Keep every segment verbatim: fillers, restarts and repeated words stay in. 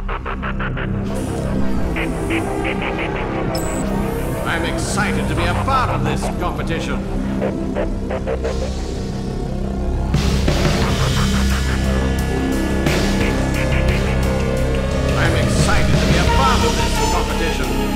I'm excited to be a part of this competition. I'm excited to be a part of this competition.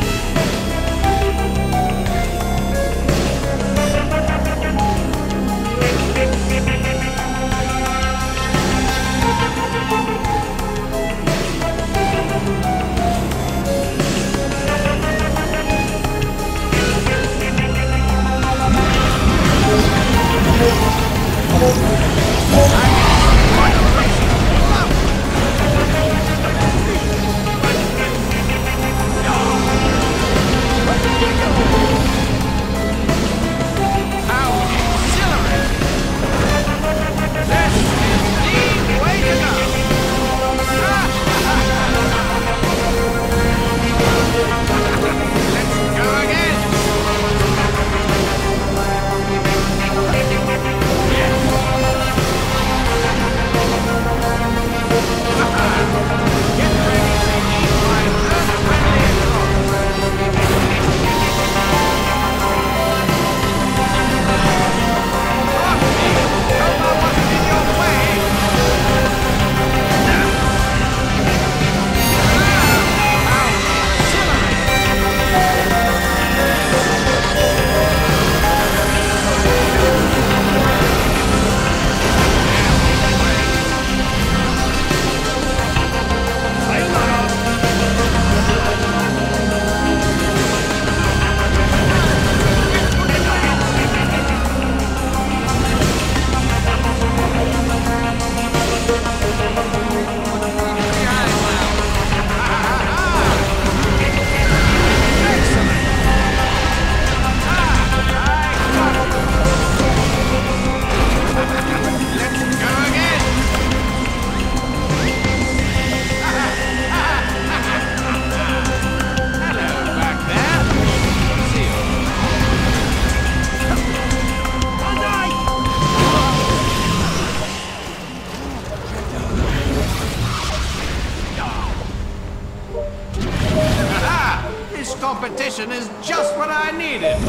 Competition is just what I needed.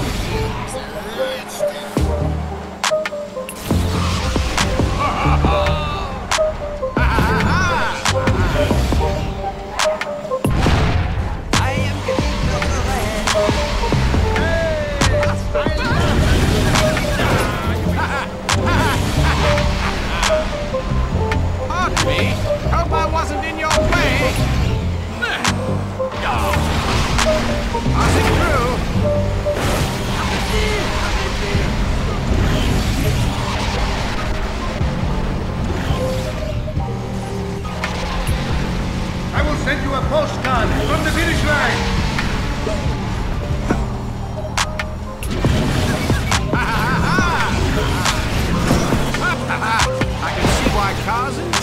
I am getting Pardon me. Hope I wasn't in your way. Passing through. I will send you a postcard from the finish line. I can see why cars and